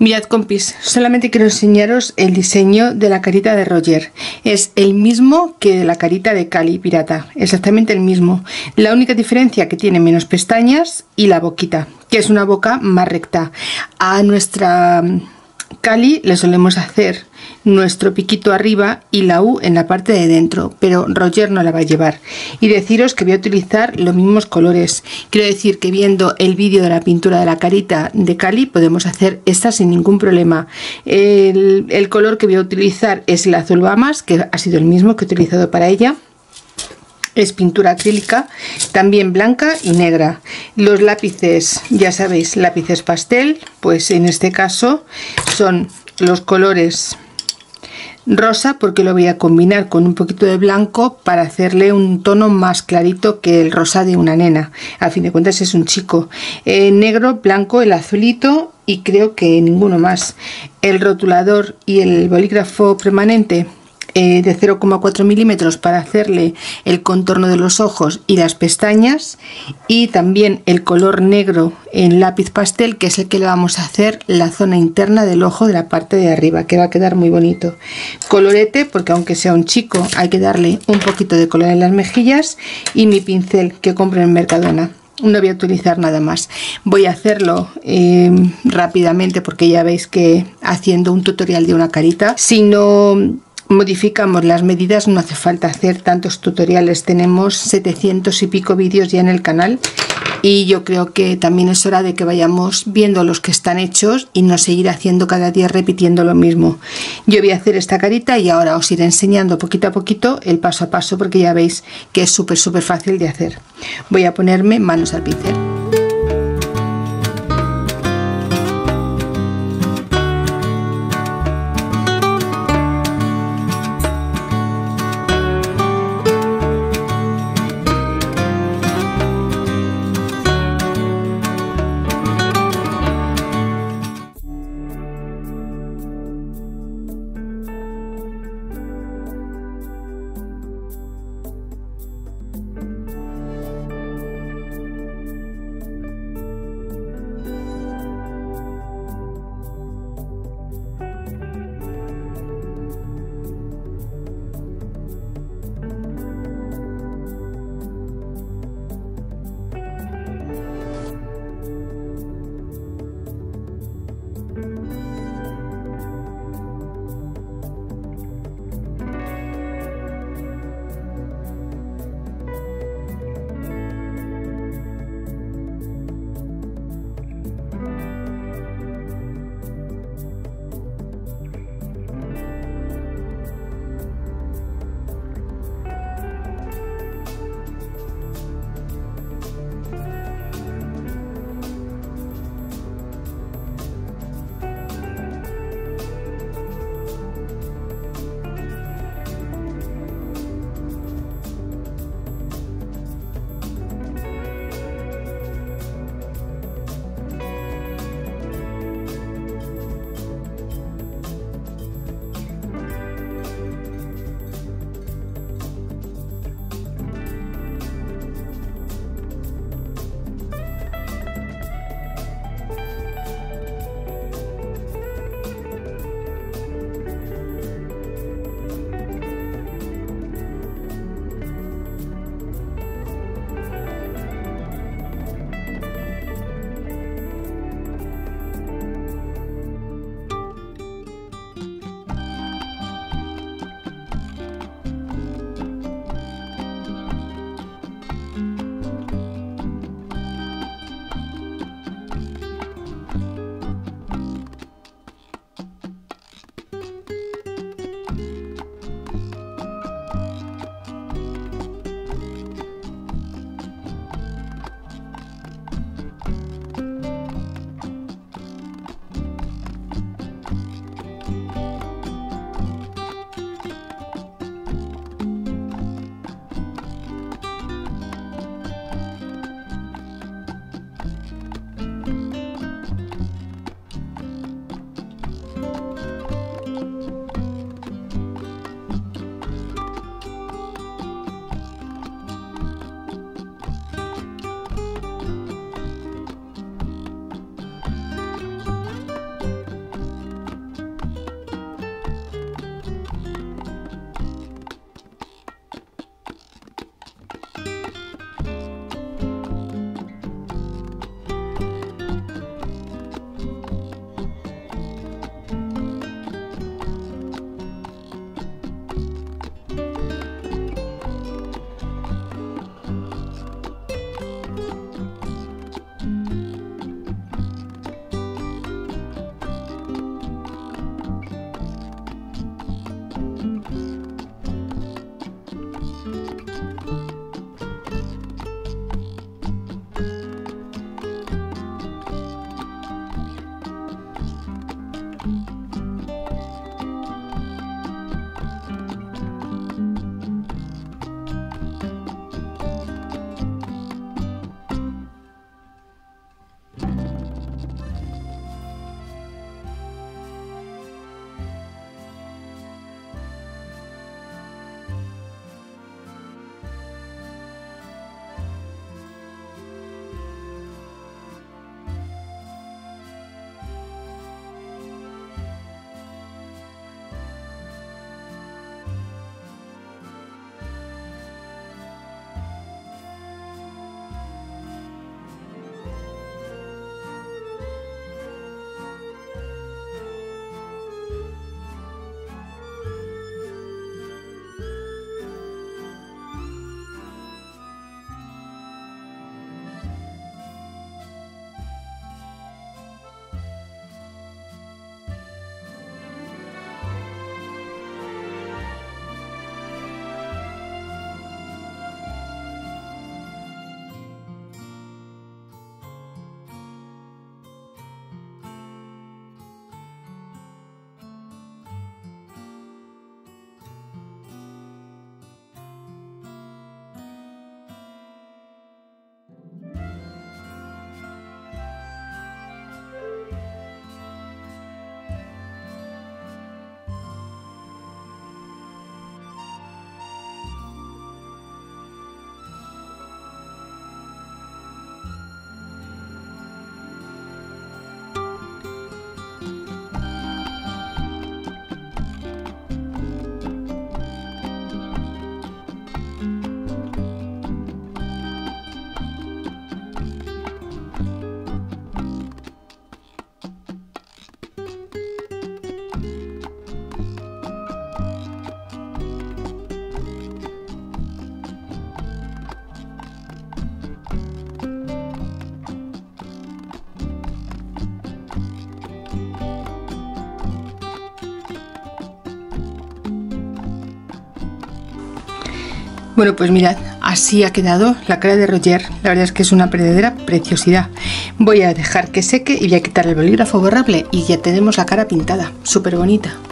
Mirad, compis, solamente quiero enseñaros el diseño de la carita de Roger. Es el mismo que la carita de Cali Pirata, exactamente el mismo. La única diferencia que tiene menos pestañas y la boquita, que es una boca más recta. A nuestra Cali le solemos hacer nuestro piquito arriba y la U en la parte de dentro, pero Roger no la va a llevar. Y deciros que voy a utilizar los mismos colores. Quiero decir que viendo el vídeo de la pintura de la carita de Cali podemos hacer esta sin ningún problema. El color que voy a utilizar es el azul Bahamas, que ha sido el mismo que he utilizado para ella. Es pintura acrílica, también blanca y negra. Los lápices, ya sabéis, lápices pastel, pues en este caso son los colores rosa, porque lo voy a combinar con un poquito de blanco para hacerle un tono más clarito que el rosa de una nena. A fin de cuentas es un chico. Negro, blanco, el azulito y creo que ninguno más. El rotulador y el bolígrafo permanente de 0,4 milímetros para hacerle el contorno de los ojos y las pestañas, y también el color negro en lápiz pastel, que es el que le vamos a hacer la zona interna del ojo de la parte de arriba, que va a quedar muy bonito. Colorete, porque aunque sea un chico hay que darle un poquito de color en las mejillas, y mi pincel que compro en Mercadona. No voy a utilizar nada más. Voy a hacerlo rápidamente, porque ya veis que haciendo un tutorial de una carita, si no modificamos las medidas no hace falta hacer tantos tutoriales. Tenemos 700 y pico vídeos ya en el canal, y yo creo que también es hora de que vayamos viendo los que están hechos y no seguir haciendo cada día repitiendo lo mismo. Yo voy a hacer esta carita y ahora os iré enseñando poquito a poquito el paso a paso, porque ya veis que es súper fácil de hacer. Voy a ponerme manos al pincel. Bueno, pues mirad, así ha quedado la cara de Roger. La verdad es que es una verdadera preciosidad. Voy a dejar que seque y voy a quitar el bolígrafo borrable y ya tenemos la cara pintada, súper bonita.